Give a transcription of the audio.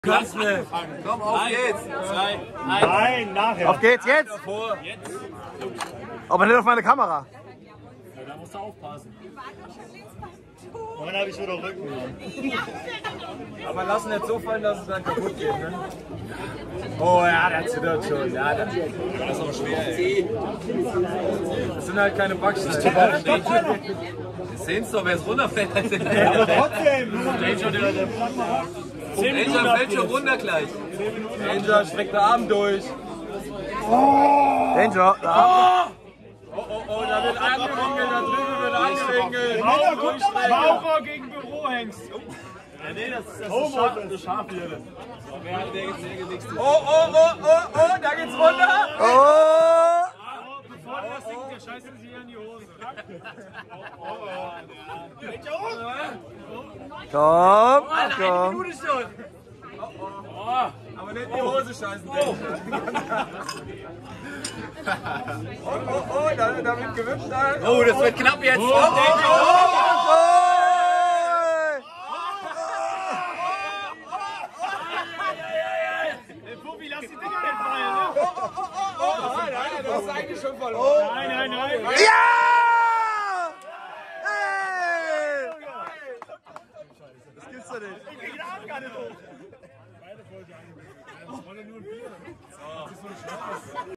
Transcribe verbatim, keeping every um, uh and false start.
Kannst nicht. Komm, auf geht's. Zwei, eins. Nein, nachher. Auf geht's jetzt? Vor. Jetzt. Aber nicht auf meine Kamera. Ja, da musst du aufpassen. Und dann habe ich wieder Rücken. Aber lass nicht so fallen, dass es dann kaputt geht. Ne? Oh ja, der zittert schon. Ja, das, das ist aber schwer. Ey. Das sind halt keine Backsteine. Wir sehen es doch, wer es runterfällt. Aber trotzdem. Danger fällt schon runter gleich. Danger streckt den Arm durch. Danger. Da. Oh, oh, oh, da wird angewinkelt, da drüben wird angewinkelt. Maurer gegen Bürohengst. Ja, nee, das ist das Schaf, das Schaf hier. Oh, oh, oh, oh, oh, da geht's runter. Oh! Bevor der singt, der scheißt sich an die Hose. Komm, Eine komm. Minute schon. Oh, oh. Aber nicht in die Hose scheißen. Oh, oh, oh, oh, da, da wird gewippt. Oh, das wird knapp jetzt. Oh, oh, oh. Puppi, lass die Dinger nicht fallen, ne? Oh, oh, oh, oh, oh. Nein, du hast eigentlich schon verloren. Nein, nein, nein. Ja! Hey! Das gibt's doch nicht. Ich krieg den Arm gar nicht hoch. Beide voll die Angst. Das war nur ein Bier. Das ist so ein Schmerz.